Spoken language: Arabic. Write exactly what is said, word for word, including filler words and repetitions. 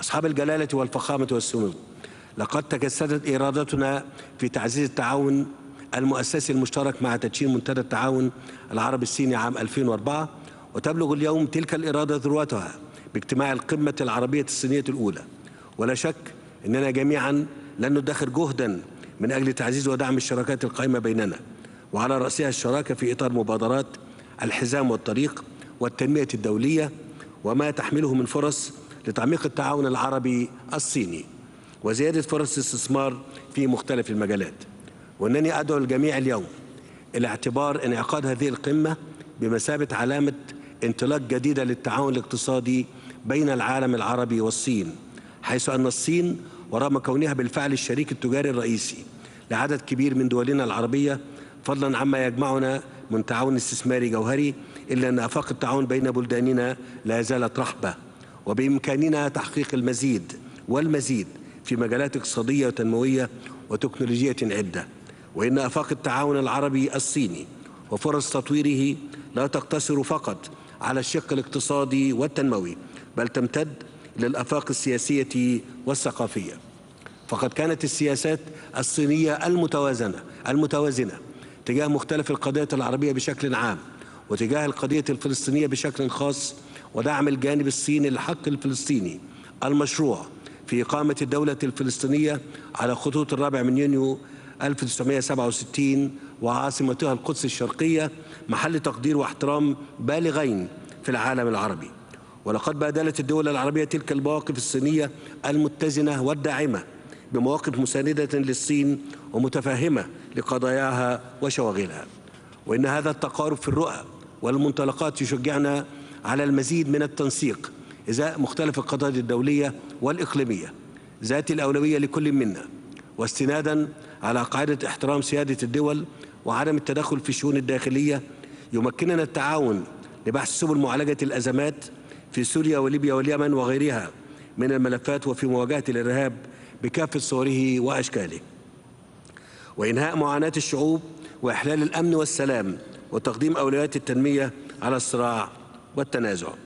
أصحاب الجلالة والفخامة والسمو، لقد تجسدت إرادتنا في تعزيز التعاون المؤسسي المشترك مع تدشين منتدى التعاون العربي الصيني عام ألفين وأربعة، وتبلغ اليوم تلك الإرادة ذروتها باجتماع القمة العربية الصينية الأولى. ولا شك أننا جميعا لن ندخر جهدا من أجل تعزيز ودعم الشراكات القائمة بيننا، وعلى رأسها الشراكة في إطار مبادرات الحزام والطريق والتنمية الدولية وما تحمله من فرص لتعميق التعاون العربي الصيني وزيادة فرص الاستثمار في مختلف المجالات. وأنني أدعو الجميع اليوم إلى اعتبار انعقاد هذه القمة بمثابة علامة انطلاق جديدة للتعاون الاقتصادي بين العالم العربي والصين، حيث أن الصين ورغم كونها بالفعل الشريك التجاري الرئيسي لعدد كبير من دولنا العربية فضلا عما يجمعنا من تعاون استثماري جوهري، إلا أن آفاق التعاون بين بلداننا لا زالت رحبة، وبإمكاننا تحقيق المزيد والمزيد في مجالات اقتصادية وتنموية وتكنولوجية عدة. وإن آفاق التعاون العربي الصيني وفرص تطويره لا تقتصر فقط على الشق الاقتصادي والتنموي، بل تمتد إلى الآفاق السياسية والثقافية. فقد كانت السياسات الصينية المتوازنة المتوازنة تجاه مختلف القضايا العربية بشكل عام وتجاه القضية الفلسطينية بشكل خاص، ودعم الجانب الصيني للحق الفلسطيني المشروع في إقامة الدولة الفلسطينية على خطوط الرابع من يونيو ألف وتسعمائة وسبعة وستين وعاصمتها القدس الشرقية محل تقدير واحترام بالغين في العالم العربي. ولقد بادلت الدول العربية تلك المواقف الصينية المتزنة والداعمة بمواقف مساندة للصين ومتفهمة لقضاياها وشواغلها. وإن هذا التقارب في الرؤى والمنطلقات يشجعنا على المزيد من التنسيق إزاء مختلف القضايا الدولية والإقليمية ذات الأولوية لكل منا، واستنادا على قاعدة احترام سيادة الدول وعدم التدخل في الشؤون الداخلية، يمكننا التعاون لبحث سبل معالجة الأزمات في سوريا وليبيا واليمن وغيرها من الملفات، وفي مواجهة الإرهاب بكافة صوره وأشكاله، وإنهاء معاناة الشعوب وإحلال الأمن والسلام وتقديم أولويات التنمية على الصراع والتنازع.